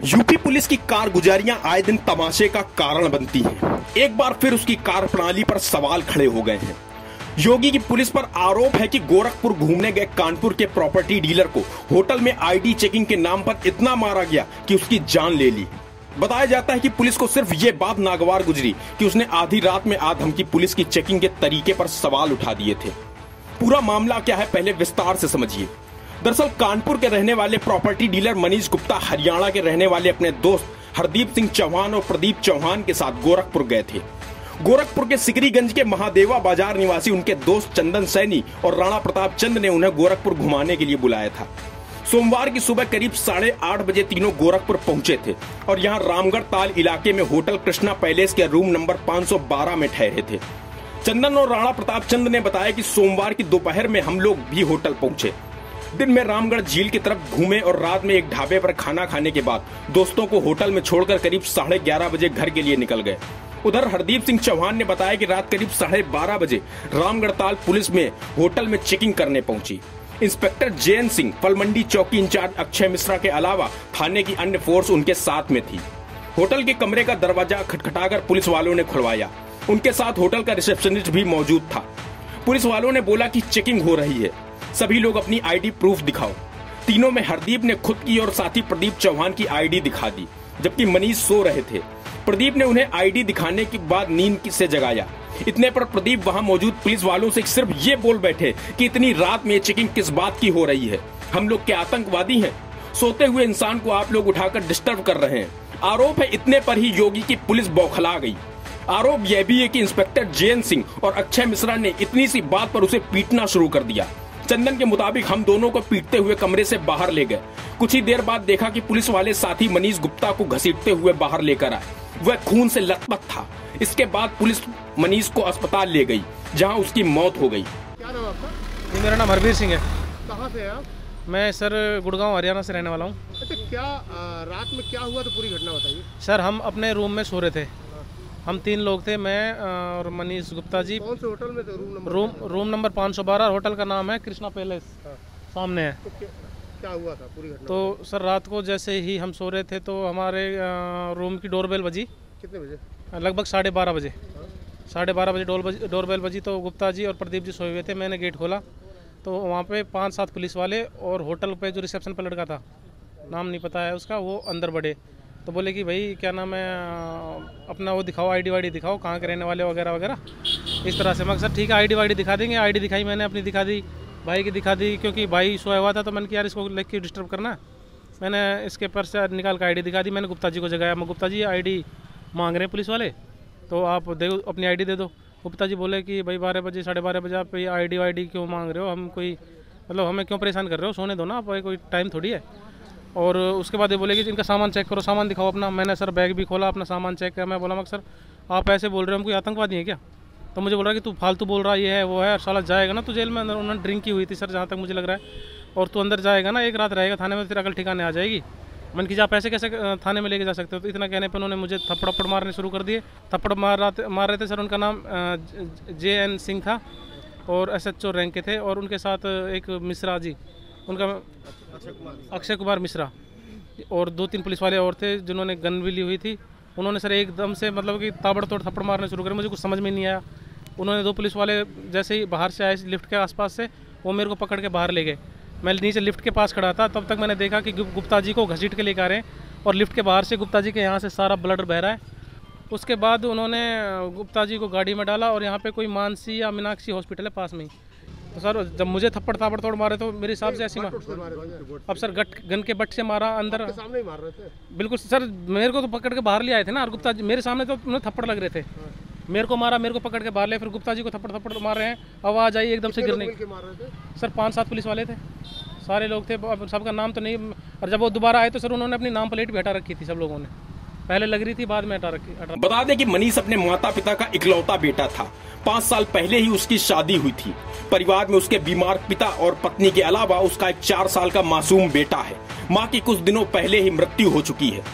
UP police की कारगुजारियां आए दिन तमाशे का कारण बनती हैं। एक बार फिर उसकी कार्यप्रणाली पर सवाल खड़े हो गए हैं। योगी की पुलिस पर आरोप है कि गोरखपुर घूमने गए कानपुर के प्रॉपर्टी डीलर को होटल में आईडी चेकिंग के नाम पर इतना मारा गया कि उसकी जान ले ली। बताया जाता है कि पुलिस को सिर्फ ये बात नागवार गुजरी कि उसने आधी रात में आधमकी पुलिस की चेकिंग के तरीके पर सवाल उठा दिए थे। पूरा मामला क्या है, पहले विस्तार से समझिए। दरअसल कानपुर के रहने वाले प्रॉपर्टी डीलर मनीष गुप्ता हरियाणा के रहने वाले अपने दोस्त हरदीप सिंह चौहान और प्रदीप चौहान के साथ गोरखपुर गए थे। गोरखपुर के सिकरीगंज के महादेवा बाजार निवासी उनके दोस्त चंदन सैनी और राणा प्रताप चंद ने उन्हें गोरखपुर घुमाने के लिए बुलाया था। सोमवार की सुबह करीब 8:30 बजे तीनों गोरखपुर पहुंचे थे और यहां रामगढ़ ताल इलाके में होटल कृष्णा पैलेस के रूम नंबर 512 में ठहरे थे। चंदन और राणा प्रताप चंद ने बताया कि सोमवार की दोपहर में हम लोग भी होटल पहुंचे। दिन में रामगढ़ झील की तरफ घूमे और रात में एक ढाबे पर खाना खाने के बाद दोस्तों को होटल में छोड़कर करीब 11:30 बजे घर के लिए निकल गए। उधर हरदीप सिंह चौहान ने बताया कि रात करीब 12:30 बजे रामगढ़ ताल पुलिस में होटल में चेकिंग करने पहुंची। इंस्पेक्टर जैन सिंह, फलमंडी चौकी इंचार्ज अक्षय मिश्रा के अलावा थाने की अन्य फोर्स उनके साथ में थी। होटल के कमरे का दरवाजा खटखटाकर पुलिस वालों ने खुलवाया। उनके साथ होटल का रिसेप्शनिस्ट भी मौजूद था। पुलिस वालों ने बोला कि चेकिंग हो रही है, सभी लोग अपनी आईडी प्रूफ दिखाओ। तीनों में हरदीप ने खुद की और साथी प्रदीप चौहान की आईडी दिखा दी, जबकि मनीष सो रहे थे। प्रदीप ने उन्हें आईडी दिखाने के बाद नींद से जगाया। इतने पर प्रदीप वहां मौजूद पुलिस वालों से सिर्फ ये बोल बैठे कि इतनी रात में चेकिंग किस बात की हो रही है, हम लोग क्या आतंकवादी हैं? सोते हुए इंसान को आप लोग उठाकर डिस्टर्ब कर रहे हैं। आरोप है इतने पर ही योगी की पुलिस बौखला गई। आरोप यह भी है कि इंस्पेक्टर जैन सिंह और अक्षय मिश्रा ने इतनी सी बात पर उसे पीटना शुरू कर दिया। चंदन के मुताबिक हम दोनों को पीटते हुए कमरे से बाहर ले गए। कुछ ही देर बाद देखा कि पुलिस वाले साथी मनीष गुप्ता को घसीटते हुए बाहर लेकर आए। वह खून से लथपथ था। इसके बाद पुलिस मनीष को अस्पताल ले गई, जहां उसकी मौत हो गई। क्या नाम आपका? जी मेरा नाम हरबीर सिंह है। कहाँ से हैं आप? मैं सर गुड़गांव हरियाणा से रहने वाला हूँ। अच्छा, क्या रात में क्या हुआ, तो पूरी घटना बताइए। सर हम अपने रूम में सो रहे थे। हम 3 लोग थे, मैं और मनीष गुप्ता जी। कौन से होटल में थे? Room number 512। होटल का नाम है कृष्णा पैलेस, सामने है। तो क्या हुआ था पूरी घटना? तो सर रात को जैसे ही हम सो रहे थे तो हमारे रूम की डोरबेल बजी। कितने बजे? लगभग 12:30 बजे। 12:30 बजे डोरबेल बजी तो गुप्ता जी और प्रदीप जी सोए हुए थे। मैंने गेट खोला तो वहाँ पे 5-7 पुलिस वाले और होटल पे जो रिसेप्शन पर लड़का था, नाम नहीं पता है उसका, वो अंदर बढ़े। तो बोले कि भाई क्या नाम है, अपना वो दिखाओ, आईडी वाईडी दिखाओ, कहाँ के रहने वाले वगैरह वगैरह, इस तरह से। मैं सर ठीक है आईडी वाईडी दिखा देंगे। आईडी दिखाई, मैंने अपनी दिखा दी, भाई की दिखा दी, क्योंकि भाई सोया हुआ था। तो मैंने कहा यार इसको लेके के डिस्टर्ब करना। मैंने इसके पर्स से निकाल कर आईडी दिखा दी। मैंने गुप्ता जी को जगाया, मैं गुप्ता जी आईडी मांग रहे हैं पुलिस वाले, तो आप दे अपनी आईडी दे दो। गुप्ता जी बोले कि भाई 12 बजे 12:30 बजे आप ये आईडी वाईडी क्यों मांग रहे हो, हम कोई मतलब हमें क्यों परेशान कर रहे हो, सोने दो ना, आप कोई टाइम थोड़ी है। और उसके बाद ये बोले कि इनका सामान चेक करो, सामान दिखाओ अपना। मैंने सर बैग भी खोला, अपना सामान चेक किया। मैं बोला मगर सर आप ऐसे बोल रहे हो, हम कोई आतंकवादी है क्या? तो मुझे बोल रहा है कि तू फालतू बोल रहा है, ये है वो है, और साला जाएगा ना तू जेल में। अंदर उन्होंने ड्रिंक की हुई थी सर, जहाँ तक मुझे लग रहा है, और तू अंदर जाएगा ना, एक रात रहेगा थाने में, तेरा अकल ठिकाने आ जाएगी। मन की आप ऐसे कैसे थाने में लेके जा सकते हो? तो इतना कहने पर उन्होंने मुझे थप्पड़ मारने शुरू कर दिए। थप्पड़ मार रहे थे सर। उनका नाम JN सिंह था और SHO रैंक के थे, और उनके साथ एक मिश्रा जी, उनका अक्षय कुमार मिश्रा, और 2-3 पुलिस वाले और थे जिन्होंने गन भी ली हुई थी। उन्होंने सर एकदम से मतलब कि ताबड़तोड़ थप्पड़ मारने शुरू करे। मुझे कुछ समझ में नहीं आया। उन्होंने 2 पुलिस वाले जैसे ही बाहर से आए लिफ्ट के आसपास से, वो मेरे को पकड़ के बाहर ले गए। मैं नीचे लिफ्ट के पास खड़ा था, तब तक मैंने देखा कि गुप्ता जी को घसीट के लेकर आ रहे हैं, और लिफ्ट के बाहर से गुप्ता जी के यहाँ से सारा ब्लड बह रहा है। उसके बाद उन्होंने गुप्ता जी को गाड़ी में डाला, और यहाँ पे कोई मानसी या मीनाक्षी हॉस्पिटल है पास में ही। तो सर जब मुझे थप्पड़ ताबड़तोड़ मारे तो मेरे हिसाब से ऐसी अब सर गन के बट से मारा अंदर। सामने ही मार रहे थे? बिल्कुल सर, मेरे को तो पकड़ के बाहर ले आए थे ना, और गुप्ता जी मेरे सामने तो उन्हें थप्पड़ लग रहे थे। मेरे को मारा, मेरे को पकड़ के बाहर ले, फिर गुप्ता जी को थप्पड़ मार रहे हैं। आवाज़ आई एकदम से गिरने की। सर 5-7 पुलिस वाले थे, सारे लोग थे, सबका नाम तो नहीं। और जब वो दोबारा आए तो सर उन्होंने अपनी नाम प्लेट भी हटा रखी थी, सब लोगों ने, पहले लग रही थी, बाद में हटा रखी। बता दें कि मनीष अपने माता पिता का इकलौता बेटा था। 5 साल पहले ही उसकी शादी हुई थी। परिवार में उसके बीमार पिता और पत्नी के अलावा उसका एक 4 साल का मासूम बेटा है। मां की कुछ दिनों पहले ही मृत्यु हो चुकी है।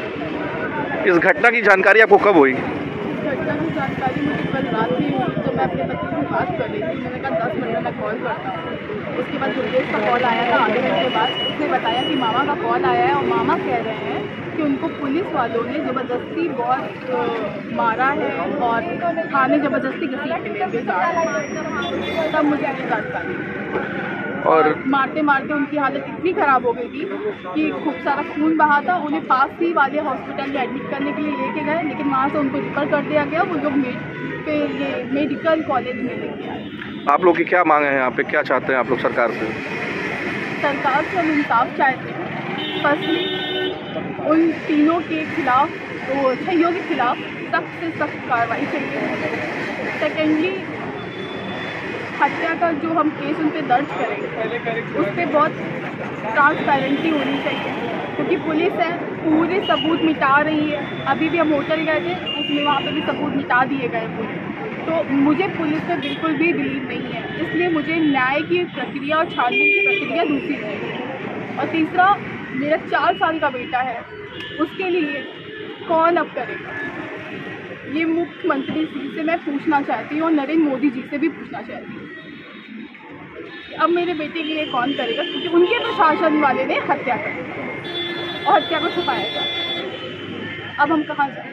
इस घटना की जानकारी आपको कब हुई? घटना की जानकारी मुझे कल रात ही, जब मैं अपने पति से बात कर रही थी, मैंने कहा 10 मिनट में कॉल करता हूँ। उसके बाद गुरदेव का कॉल आया था आधे घंटे बाद। उसने बताया कि मामा का कॉल आया है और मामा कह रहे हैं कि उनको पुलिस वालों ने ज़बरदस्ती बहुत मारा है और थाने ज़बरदस्ती घसीट के लेके जा रहे हैं। तब मुझे जानकारी और मारते मारते उनकी हालत इतनी ख़राब हो गई थी कि खूब सारा खून बहा था। उन्हें पास ही वाले हॉस्पिटल में एडमिट करने के लिए लेके गए, लेकिन वहाँ से उनको रिफर कर दिया गया। वो लोग मेडिकल कॉलेज में लेके आए। आप लोग की क्या मांग है यहाँ पे, क्या चाहते हैं आप लोग सरकार से? सरकार से हम इंसाफ चाहते हैं। फर्स्टली उन तीनों के खिलाफ, तो छहियों के खिलाफ सख्त से सख्त कार्रवाई चाहिए। सेकेंडली हत्या का जो हम केस उन पर दर्ज करेंगे उस पर बहुत ट्रांसपेरेंसी होनी चाहिए, क्योंकि पुलिस है पूरे सबूत मिटा रही है। अभी भी हम होटल गए थे, उसमें वहाँ पे भी सबूत मिटा दिए गए पूरे। तो मुझे पुलिस पे बिल्कुल भी बिलीव नहीं है, इसलिए मुझे न्याय की प्रक्रिया और छानबीन की प्रक्रिया दूसरी चाहिए। और तीसरा, मेरा 4 साल का बेटा है, उसके लिए कौन अब करेगा? ये मुख्यमंत्री जी से मैं पूछना चाहती हूँ और नरेंद्र मोदी जी से भी पूछना चाहती हूँ, अब मेरे बेटे के लिए कौन करेगा? क्योंकि उनके प्रशासन वाले ने हत्या कर दी और हत्या को छुपाया था। अब हम कहाँ जाएं?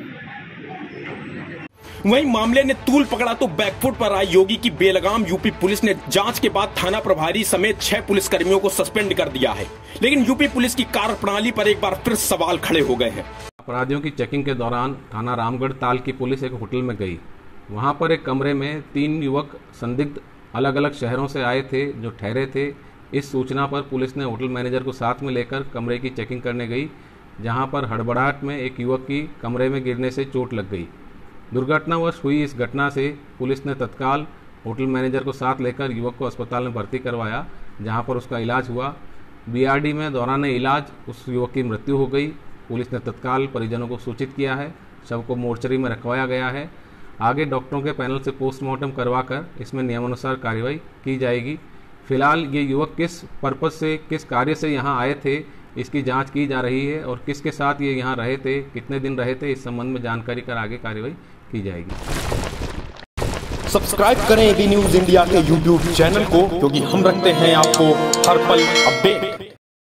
वहीं मामले ने तूल पकड़ा तो बैकफुट पर आई योगी की बेलगाम यूपी पुलिस ने जांच के बाद थाना प्रभारी समेत 6 पुलिसकर्मियों को सस्पेंड कर दिया है। लेकिन यूपी पुलिस की कार्यप्रणाली पर एक बार फिर सवाल खड़े हो गए हैं। अपराधियों की चेकिंग के दौरान थाना रामगढ़ ताल की पुलिस एक होटल में गई। वहां पर एक कमरे में 3 युवक संदिग्ध अलग अलग शहरों से आए थे जो ठहरे थे। इस सूचना पर पुलिस ने होटल मैनेजर को साथ में लेकर कमरे की चेकिंग करने गई, जहां पर हड़बड़ाहट में एक युवक की कमरे में गिरने से चोट लग गई। दुर्घटनावश हुई इस घटना से पुलिस ने तत्काल होटल मैनेजर को साथ लेकर युवक को अस्पताल में भर्ती करवाया, जहां पर उसका इलाज हुआ। बीआरडी में दौरान इलाज उस युवक की मृत्यु हो गई। पुलिस ने तत्काल परिजनों को सूचित किया है, शव को मोर्चरी में रखवाया गया है। आगे डॉक्टरों के पैनल से पोस्टमार्टम करवाकर इसमें नियमानुसार कार्रवाई की जाएगी। फिलहाल ये युवक किस पर्पज से, किस कार्य से यहाँ आए थे, इसकी जांच की जा रही है और किसके साथ ये यहाँ रहे थे, कितने दिन रहे थे, इस संबंध में जानकारी कर आगे कार्रवाई की जाएगी। सब्सक्राइब करें एबी न्यूज इंडिया के यूट्यूब चैनल को, क्योंकि हम रखते हैं आपको हर पल अपडेट।